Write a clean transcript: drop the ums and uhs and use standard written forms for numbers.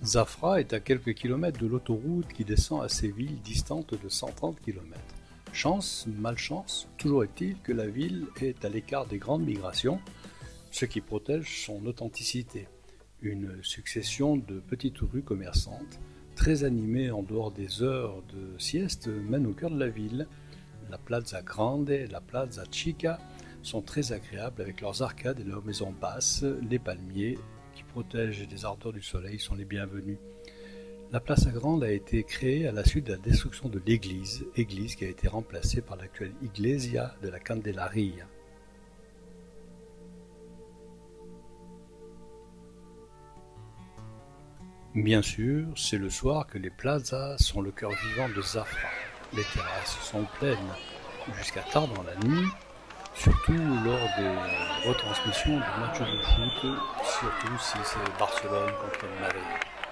Zafra est à quelques kilomètres de l'autoroute qui descend à Séville, distante de 130 km. Chance, malchance, toujours est-il que la ville est à l'écart des grandes migrations, ce qui protège son authenticité. Une succession de petites rues commerçantes, très animées en dehors des heures de sieste, mène au cœur de la ville. La Plaza Grande et la Plaza Chica sont très agréables avec leurs arcades et leurs maisons basses. Les palmiers qui protègent des ardeurs du soleil sont les bienvenus. La Plaza Grande a été créée à la suite de la destruction de l'église qui a été remplacée par l'actuelle Iglesia de la Candelaria. Bien sûr, c'est le soir que les plazas sont le cœur vivant de Zafra. Les terrasses sont pleines jusqu'à tard dans la nuit, surtout lors des retransmissions de matchs de foot, surtout si c'est Barcelone contre le Madrid.